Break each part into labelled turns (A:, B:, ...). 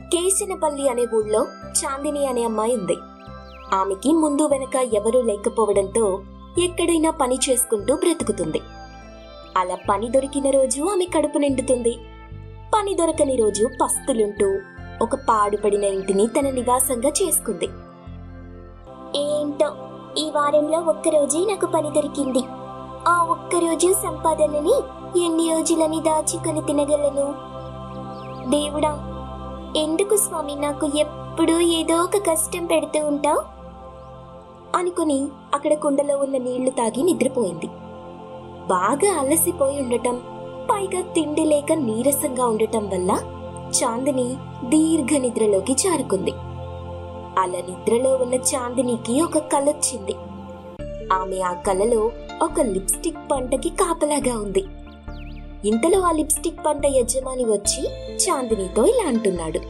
A: కేశనపల్లి అనే ఊళ్ళో చాందిని అనే అమ్మాయి ఉంది. ఆమెకి ముందు వెనక ఎవరూ లేకపోవడంతో ఎక్కడైనా పని చేసుకుంటూ బ్రతుకుతుంది. అలా పని దొరికిన రోజు ఆమె కడుపు నిండుతుంది. పని దొరకని రోజు పస్తులుంటూ ఒక పాడుపడిన ఇంటిని తన నివాసంగా చేసుకుంది. ఏంటో ఈ వారంలో ఒక్కరోజే నాకు పని దొరికింది. ఆ ఒక్కరోజు సంపాదనని ఎన్ని రోజులని దాచుకొని తినగలను? దేవుడా, ఎందుకు స్వామి నాకు ఎప్పుడూ ఏదో ఒక కష్టం పెడుతూ ఉంటావు అనుకుని అక్కడ కుండలో ఉన్న నీళ్లు తాగి నిద్రపోయింది. బాగా అలసిపోయి ఉండటం, పైగా తిండి లేక నీరసంగా ఉండటం వల్ల చాందిని దీర్ఘ నిద్రలోకి జారుకుంది. అలా నిద్రలో ఉన్న చాందినికి ఒక కలొచ్చింది. ఆమె ఆ కలలో ఒక లిప్స్టిక్ పంటకి కాపలాగా ఉంది. ఇంతలో ఆ లిప్స్టిక్ పంట యజమాని వచ్చి చాందినితో ఇలా అంటున్నాడు.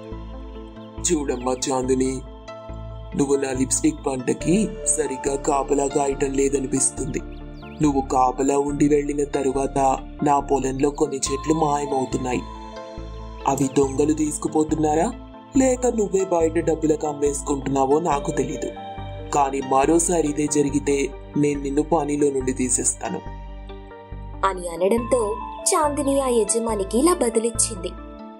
B: చూడమ్మా చాందిని, నువ్వు నా లిప్స్టిక్ పంటకి సరిగ్గా కాపలా కాయటం లేదనిపిస్తుంది. నువ్వు కాపలా ఉండి వెళ్ళిన తరువాత నా పొలంలో కొన్ని చెట్లు మాయమవుతున్నాయి. అవి దొంగలు తీసుకుపోతున్నారా లేక నువ్వే బయట డబ్బులకు అమ్మేసుకుంటున్నావో నాకు తెలీదు. కానీ మరోసారి ఇదే జరిగితే నేను నిన్ను పనిలో నుండి తీసేస్తాను
A: అని అనడంతో చాందిని ఆ యజమానికి ఇలా బదులిచ్చింది.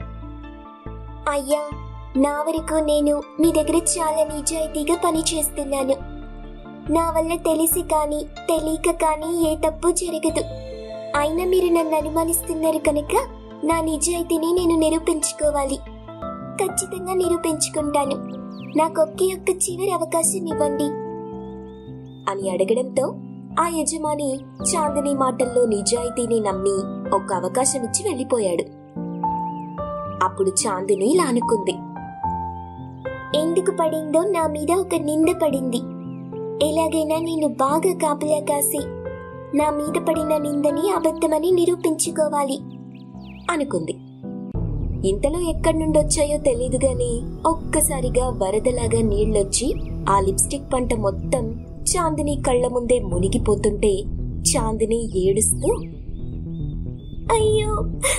A: అయ్యా, నా వరకు నేను మీ దగ్గర చాలా నిజాయితీగా పని చేస్తున్నాను. నా వల్ల తెలిసి కానీ తెలియక కానీ ఏ తప్పు జరగదు. అయినా మీరు నన్ను అనుమానిస్తున్నారు కనుక నా నిజాయితీని నేను నిరూపించుకోవాలి. ఖచ్చితంగా నిరూపించుకుంటాను. నాకొకే ఒక్క చివరి అవకాశం ఇవ్వండి అని అడగడంతో ఆ యజమాని చాందిని మాటల్లో నిజాయితీని నమ్మి ఒక అవకాశం ఇచ్చి వెళ్ళిపోయాడు. అప్పుడు చాందిని ఇలా అనుకుంది. ఎందుకు పడిందో నా మీద ఒక నింద పడింది. ఎలాగైనా నేను బాగా కాపలా కాసి నా మీద పడిన నిందని అబద్ధమని నిరూపించుకోవాలి అనుకుంది. ఇంతలో ఎక్కడి నుండి వచ్చాయో తెలీదు గాని ఒక్కసారిగా వరదలాగా నీళ్లొచ్చి ఆ లిప్స్టిక్ పంట మొత్తం చాందిని కళ్ళ ముందే మునిగిపోతుంటే చాందిని ఏడుస్తూ, అయ్యో,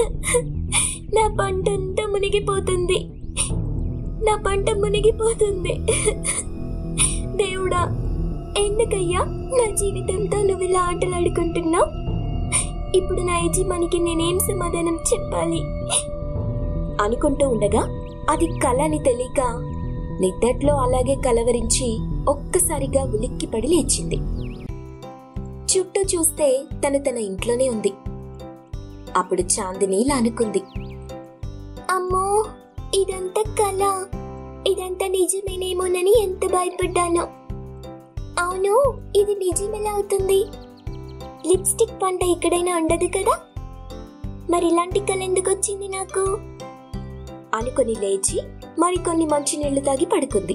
A: నా పంట అంతా మునిగిపోతుంది, నా పంట మునిగిపోతుంది. దేవుడా, ఎందుకయ్యా నా జీవితంతో నువ్వు ఇలా ఆటలాడుకుంటున్నావు? ఇప్పుడు నా యజమానికి నేనేం సమాధానం చెప్పాలి అనుకుంటూ ఉండగా అది కల అని తెలియక నిద్దట్లో అలాగే కలవరించి ఒక్కసారిగా ఉలిక్కిపడి లేచింది. చుట్టూ చూస్తే తన ఇంట్లోనే ఉంది. అప్పుడు చాందిని ఇలా అనుకుంది. అమ్మో, ఇదంతా కల, ఇదంతా నిజమేనేమోనని ఎంత భయపడ్డానో. అవును, ఇది నిజమెలా అవుతుంది? లిప్స్టిక్ పంట ఎక్కడైనా ఉండదు కదా, మరి ఇలాంటి కల ఎందుకు వచ్చింది నాకు అనుకుని లేచి మరికొన్ని మంచినీళ్లు తాగి పడుకుంది.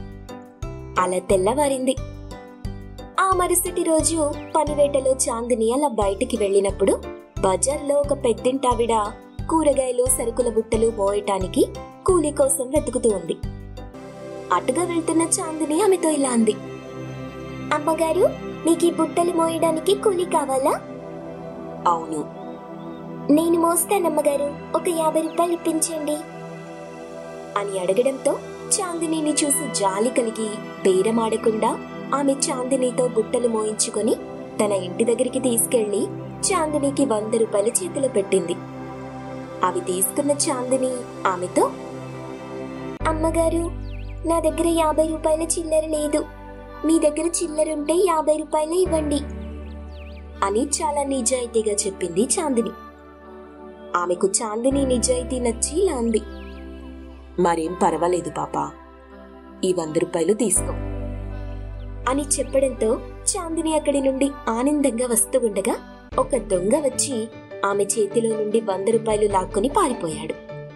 A: అలా తెల్లవారింది. ఆ మరుసటి రోజు పనివేటలో చాందిని అలా బయటికి వెళ్ళినప్పుడు బజార్లో ఒక పెద్దింటావిడ కూరగాయలు సరుకుల బుట్టలు మోయటానికి కూలీ కోసం వెతుకుతూ ఉంది. అటుగా వెళ్తున్న చాందిని ఆమెతో ఇలా అంది. అమ్మగారు, మీకు ఈ బుట్టలు మోయడానికి కూలీ కావాలా?
B: అవును.
A: నేను మోస్తానమ్మగారు, ఒక 50 రూపాయలు ఇప్పించండి అని అడగడంతో చాందినిని చూసి జాలి కలిగి బేరమాడకుండా ఆమె చాందినితో బుట్టలు మోయించుకొని తన ఇంటి దగ్గరికి తీసుకెళ్లి చాందినికి 100 రూపాయలు చేతిలో పెట్టింది. అవి తీసుకున్న చాందిని ఆమెతో, అమ్మగారు, నా దగ్గర 50 రూపాయల చిల్లర లేదు. మీ దగ్గర చిల్లరుంటే 50 రూపాయలు ఇవ్వండి అని చాలా నిజాయితీగా చెప్పింది చాందిని. ఆమెకు చాందిని నిజాయితీ నచ్చి ఇలా అంది. మరేం పర్వాలేదు పాపా, ఈ 100 రూపాయలు తీసుకో అని చెప్పడంతో చాందిని అక్కడి నుండి ఆనందంగా వస్తూ ఉండగా ఒక దొంగ వచ్చి ఆమె చేతిలో నుండి 100 రూపాయలు లాక్కొని పారిపోయాడు.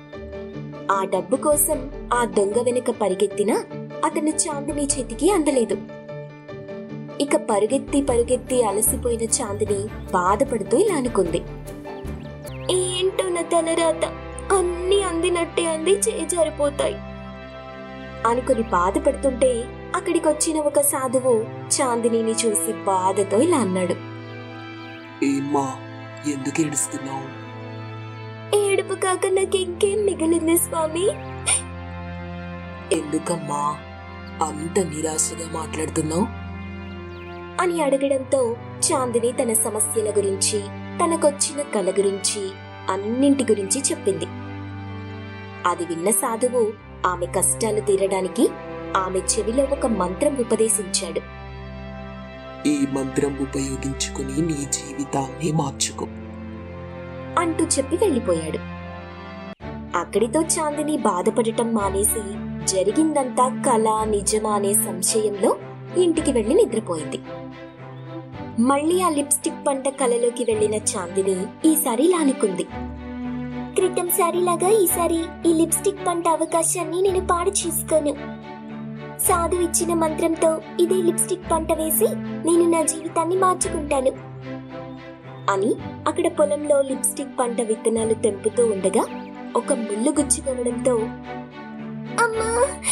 A: ఆ డబ్బు కోసం ఆ దొంగ వెనుక పరిగెత్తినా అతను చాందిని చేతికి అందలేదు. ఇక పరుగెత్తి అలసిపోయిన చాందిని బాధపడుతూ ఇలా అనుకుంది. ఏంటో నా తలరాత, అన్ని అందినట్టే అంది చేజారిపోతాయి అనుకుని బాధపడుతుంటే అక్కడికొచ్చిన ఒక సాధువు చాందినిని చూసి బాధతో ఇలా అన్నాడు.
B: ఏమ్మా, ఎందుకు ఏడుస్తున్నావు?
A: ఏడుపు కాక నాకు ఇంకేం మిగిలింది స్వామి?
B: ఎందుకమ్మా అంత నిరాశగా మాట్లాడుతున్నావు?
A: అని అడగడంతో చాందిని తన సమస్యల గురించి, తనకొచ్చిన కల గురించి, అన్నింటి గురించి చెప్పింది. అది విన్న సాధువు ఆమె కష్టాలు తీరడానికి ఆమె చెవిలో ఒక మంత్రం ఉపదేశించాడు.
B: ఈ మంత్రం ఉపయోగించుకుని నీ జీవితాన్ని మార్చుకో
A: అంటూ చెప్పి వెళ్ళిపోయాడు. అక్కడితో చాందిని బాధపడటం మానేసి జరిగిందంతా కల నిజమా అనే సంశయంలో ఇంటికి వెళ్లి నిద్రపోయింది. మళ్లీ ఆ లిప్స్టిక్ పంట కలలోకి వెళ్లిన చాందిని ఈసారి లానుకుంది. క్రితం సారిలాగా ఈసారి ఈ లిప్స్టిక్ పంట అవకాశాన్ని నేను పాడు చేసుకోను. సాధు ఇచ్చిన మంత్రంతో ఇదే లిప్స్టిక్ పంట వేసి నేను నా జీవితాన్ని మార్చుకుంటాను అని అక్కడ పొలంలో లిప్స్టిక్ పంట విత్తనాలు తెంపుతూ ఉండగా ఒక ముళ్ళు గుచ్చుకోవడంతో అమ్మా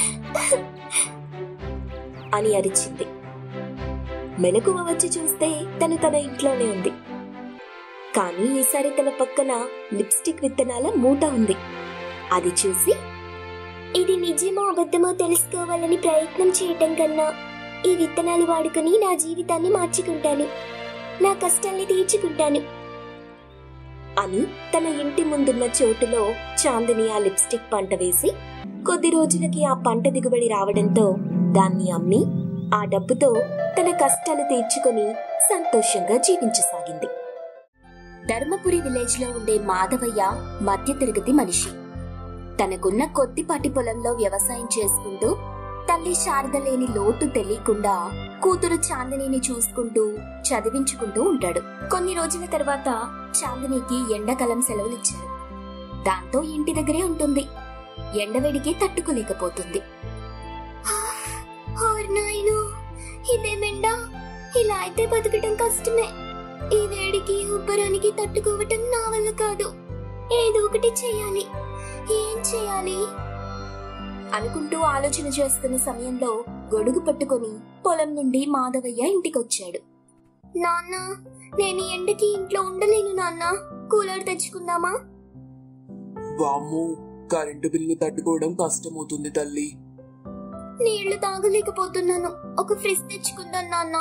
A: అని అరిచింది. మెలకువ వచ్చి చూస్తే తను తన ఇంట్లోనే ఉంది. కానీ ఈసారి తన పక్కన లిప్స్టిక్ విత్తనాల మూట ఉంది. అది చూసి ఇది నిజమో అబద్ధమో తెలుసుకోవాలని ప్రయత్నం చేయటం కన్నా ఈ విత్తనాలు వాడుకుని నా జీవితాన్ని మార్చుకుంటాను, నా కష్టాల్ని తీర్చుకుంటాను అని తన ఇంటి ముందున్న చోటులో చాందిని ఆ లిప్స్టిక్ పంట వేసి కొద్ది రోజులకి ఆ పంట దిగుబడి రావడంతో దాన్ని అమ్మి ఆ డబ్బుతో తన కష్టాలు తీర్చుకొని సంతోషంగా జీవించసాగింది. ధర్మపురి విలేజ్ లో ఉండే మాధవయ్య మధ్యతరగతి మనిషి. తనకున్న కొద్దిపాటి పొలంలో వ్యవసాయం చేసుకుంటూ తల్లి శారద లేని లోటు తెలియకుండా కూతురు చాందినిని చూసుకుంటూ చదివించుకుంటూ ఉంటాడు. కొన్ని రోజుల తర్వాత చాందినికి ఎండాకాలం సెలవులిచ్చారు. దాంతో ఇంటి దగ్గరే ఉంటుంది. ఎండవేడికి తట్టుకోలేకపోతుంది. ఇదేమెండా, ఇలా అయితే బతకటం కష్టమే. ఈ వేడికి ఉబ్బరానికి తట్టుకోవటం నా వల్ల కాదు. ఏదో ఒకటి చేయాలి. ఏం చేయాలి అనుకుంటూ ఆలోచన చేస్తున్న సమయంలో గొడుగు పట్టుకొని పొలం నుండి మాధవయ్య ఇంటికొచ్చాడు. నాన్న, నేను ఎండకి ఇంట్లో ఉండలేను నాన్న, కూలర్ తెచ్చుకుందామా?
B: వామ్మో, కరెంటు బిల్లు తట్టుకోవడం కష్టమవుతుంది తల్లి.
A: నీళ్లు తాగలేకపోతున్నాను, ఒక ఫ్రిడ్జ్ తెచ్చుకుందాం నాన్న.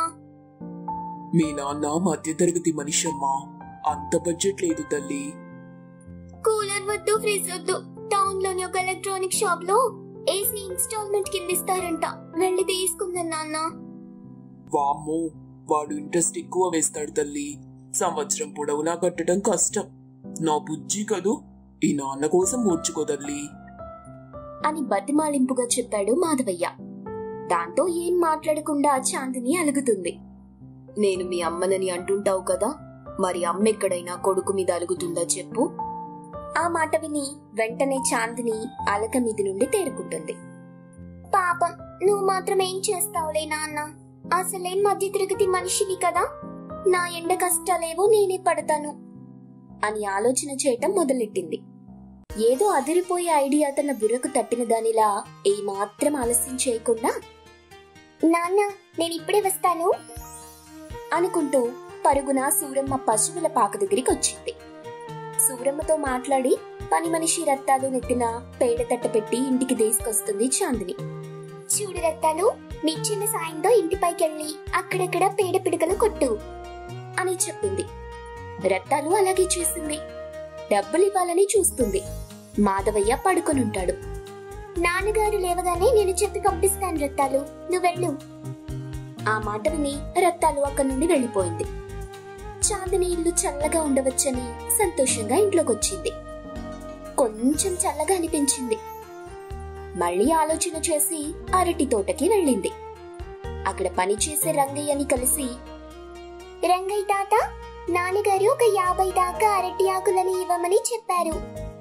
B: మీ నాన్న మధ్యతరగతి మనిషి అమ్మా, అంత బడ్జెట్ లేదు తల్లి.
A: కూలర్ వద్దు, ఫ్రిడ్జ్ వద్దు. టౌన్ లోని ఒక ఎలక్ట్రానిక్ షాప్ లో ఏసీ ఇన్స్టాల్మెంట్ కింద ఇస్తారంట, వెళ్ళి తీసుకుందాం నాన్న.
B: వామ్మో, వాడు ఇంట్రెస్ట్ ఎక్కువ వేస్తాడు తల్లి. సంవత్సరం పొడవునా కట్టడం కష్టం. నా బుజ్జి కదూ, ఈ నాన్న కోసం ఓర్చుకో తల్లి
A: అని బతిమాలింపుగా చెప్పాడు మాధవయ్య. దాంతో ఏం మాట్లాడకుండా చాందిని అలుగుతుంది. నేను మీ అమ్మనని అంటుంటావు కదా, మరి అమ్మ ఎక్కడైనా కొడుకు మీద అలుగుతుందా చెప్పు? ఆ మాట విని వెంటనే చాందిని అలక మీది నుండి తేరుకుంటుంది. పాపం, నువ్వు మాత్రం ఏం చేస్తావులే నాన్న, అసలేం మధ్యతరగతి మనిషివి కదా, నా ఎండ కష్టాలేవో నేనే పడతాను అని ఆలోచన చేయటం మొదలెట్టింది. ఏదో అదిరిపోయే ఐడియా తన బుర్రకు తట్టిన దానిలా ఏమాత్రం ఆలస్యం చేయకుండా, నాన్న నేను ఇప్పుడే వస్తాను అనుకుంటూ పరుగున సూరమ్మ పశువుల పాక దగ్గరికి వచ్చింది. సూరమ్మతో మాట్లాడి పని మనిషి రత్తాలు నెట్టిన పేడ తట్ట పెట్టి ఇంటికి తీసుకొస్తుంది చాందిని. చూడు రత్తాలు, నీ చిన్న సాయంతో ఇంటిపైకెళ్ళి అక్కడక్కడ పేడ పిడకలు కొట్టు అని చెప్పింది. రత్తాలు అలాగే చేసింది. డబ్బులివ్వాలని చూస్తుంది. మాధవయ్య పడుకొనుంటాడు. నాన్నగారు లేవగానే నేను చెప్పి పంపిస్తాను రత్తాలు, నువ్వెళ్ళు. ఆ మాట విని రత్తాలు అక్కడి నుండి వెళ్లిపోయింది. చాందిని ఇల్లు చల్లగా ఉండవచ్చని సంతోషంగా ఇంట్లోకొచ్చింది. కొంచెం చల్లగా అనిపించింది. మళ్ళీ ఆలోచన చేసి అరటి తోటకి వెళ్ళింది. అక్కడ పనిచేసే రంగయ్యని కలిసి, రంగయ్య తాత, నాన్నగారు ఒక 50 దాకా అరటి ఆకులని ఇవ్వమని చెప్పారు.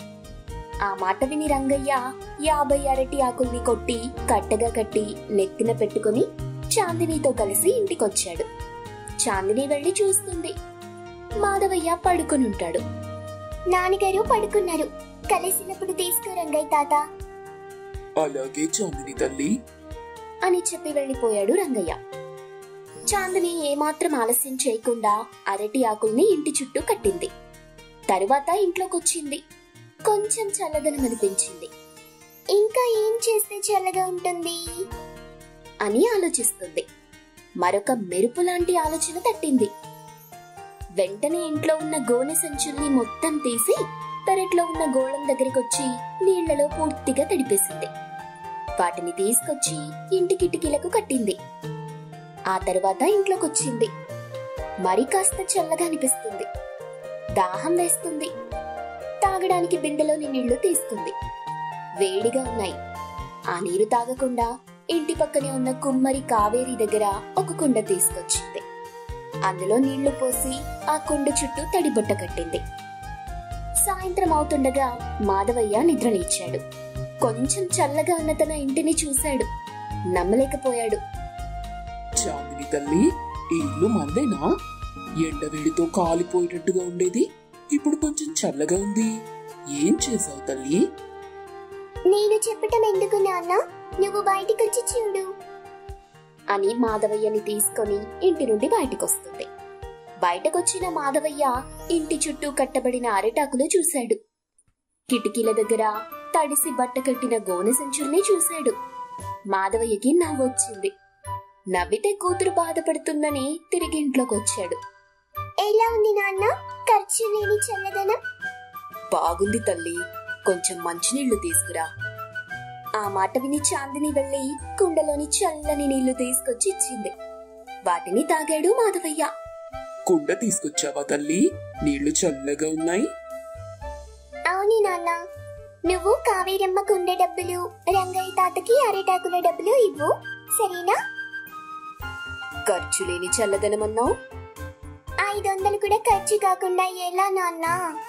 A: ఆ మాట విని రంగయ్య 50 అరటి ఆకుల్ని కొట్టి కట్టగా కట్టి నెత్తిన పెట్టుకుని చాందినితో కలిసి ఇంటికొచ్చాడు. చాందిని వెళ్లి చూస్తుంది. మాధవయ్య పడుకునుంటాడు. నాన్నగారు పడుకున్నారు, కలిసినప్పుడు తీసుకో రంగయ్య తాత.
B: అలాగే చాందిని తల్లి
A: అని చెప్పి వెళ్లిపోయాడు రంగయ్య. చాందిని ఏమాత్రం ఆలస్యం చేయకుండా అరటి ఆకుల్ని ఇంటి చుట్టూ కట్టింది. తరువాత ఇంట్లోకొచ్చింది. కొంచెం చల్లదనం అనిపించింది. ఇంకా ఏం చేస్తే చల్లగా ఉంటుంది అని ఆలోచిస్తుంది. మరొక మెరుపు లాంటి ఆలోచన తట్టింది. వెంటనే ఇంట్లో ఉన్న గోనె సంచుల్ని మొత్తం తీసి పెరట్లో ఉన్న గోళం దగ్గరికొచ్చి నీళ్లలో పూర్తిగా తడిపేసింది. వాటిని తీసుకొచ్చి ఇంటి కిటికీలకు కట్టింది. ఆ తర్వాత ఇంట్లోకొచ్చింది. మరి కాస్త చల్లగా అనిపిస్తుంది. దాహం వేస్తుంది. తాగడానికి బిందెలోని నీళ్లు తీసుకుంది. వేడిగా ఉన్నాయి. ఆ నీరు తాగకుండా ఇంటి పక్కనే ఉన్న కుమ్మరి కావేరి దగ్గర ఒక కుండ తీసుకొచ్చింది. అందులో నీళ్లు పోసి ఆ కుండ చుట్టూ తడిబట్ట కట్టింది. సాయంత్రం అవుతుండగా మాధవయ్య నిద్రలేచాడు. కొంచెం చల్లగా ఉన్న తన ఇంటిని చూశాడు. నమ్మలేకపోయాడు.
B: చాందిని తల్లి, ఈ ఇల్లు మందేనా? ఎండవేడితో కాలిపోయేటట్టుగా ఉండేది, ఇప్పుడు కొంచెం చల్లగా ఉంది. ఏం చేసావు తల్లి?
A: నేను చెప్పటం ఎందుకు నాన్న, నువ్వు బయటికొచ్చి చూడు అని మాధవయ్యని తీసుకొని ఇంటి నుండి బయటకొస్తుంది. బయటకొచ్చిన మాధవయ్య ఇంటి చుట్టూ కట్టబడిన అరిటాకులు చూశాడు. కిటికీల దగ్గర తడిసి బట్ట కట్టిన గోనె సంచుల్ని చూశాడు. మాధవయ్యకి నవ్వొచ్చింది. నవ్వితే కూతురు బాధపడుతుందని తిరిగి ఇంట్లోకొచ్చాడు. ఎలా ఉంది నాన్న, ఖర్చు లేని చల్లదనం? బాగుంది తల్లి, కొంచెం మంచినీళ్లు తీసుకురా. ఆ మాట విని చాందిని వెళ్లి కుండలోని చల్లని నీళ్లు తీసుకొచ్చి ఇచ్చింది. వాటిని తాగాడు మాధవయ్య.
B: కుండ తీసుకొచ్చావా తల్లి? నీళ్లు చల్లగా ఉన్నాయి.
A: అవును నాన్న, నువ్వు కావేరమ్మ కుండ డబ్బులు, రంగయ్య తాతకి అరిటాకుల డబ్బులు ఇవ్వు, సరేనా? ఖర్చు లేని చల్లదనమన్నావు. 500 కూడా ఖర్చు కాకుండా ఎలా నాన్న?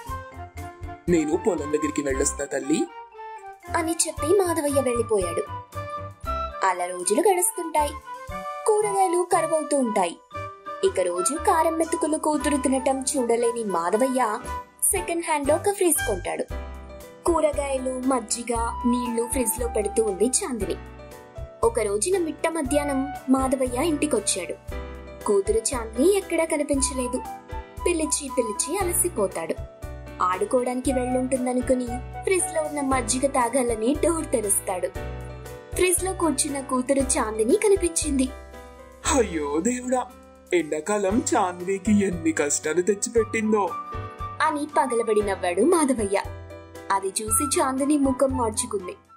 B: నేను పొలం దగ్గరికి వెళ్ళొస్తా తల్లి
A: అని చెప్పి మాధవయ్య వెళ్లిపోయాడు. అలా రోజులు గడుస్తుంటాయి. కూరగాయలు కరువవుతూ ఉంటాయి. ఇక రోజు కారం మెతుకులు కూతురు తినటం చూడలేని మాధవయ్య సెకండ్ హ్యాండ్ లో ఒక ఫ్రిజ్ కొంటాడు. కూరగాయలు, మజ్జిగ, నీళ్లు ఫ్రిజ్ లో పెడుతూ ఉంది చాందిని. ఒక రోజున మిట్ట మధ్యాహ్నం మాధవయ్య ఇంటికొచ్చాడు. కూతురు చాందిని ఎక్కడా కనిపించలేదు. పిలిచి పిలిచి అలసిపోతాడు. ఆడుకోవడానికి వెళ్ళుంటుందనుకుని ఫ్రిజ్ లో ఉన్న మజ్జిగ తాగాలని డోర్ తెరుస్తాడు. ఫ్రిజ్ లో కూర్చున్న కూతురు చాందిని కనిపించింది.
B: అయ్యో దేవుడా, ఎండాకాలం చాందినికి ఎన్ని కష్టాలు తెచ్చిపెట్టిందో
A: అని పగలబడి నవ్వాడు మాధవయ్య. అది చూసి చాందిని ముఖం మార్చుకుంది.